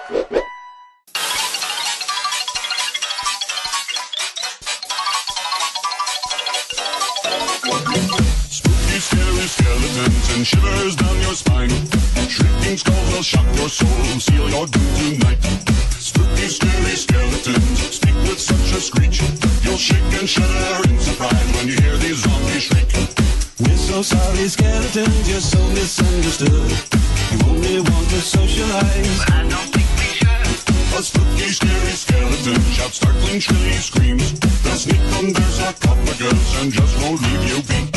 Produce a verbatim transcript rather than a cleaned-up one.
Spooky, scary skeletons and shivers down your spine. Shrieking skulls will shock your soul, seal your doom tonight. Spooky, scary skeletons speak with such a screech. You'll shake and shudder in surprise when you hear these zombies shriek. We're so sorry, skeletons, you're so misunderstood. You only want to socialize, but I don't think we should. A spooky, scary skeleton shouts startling, shrilly screams. They'll sneak under sarcophagus and just won't leave you be.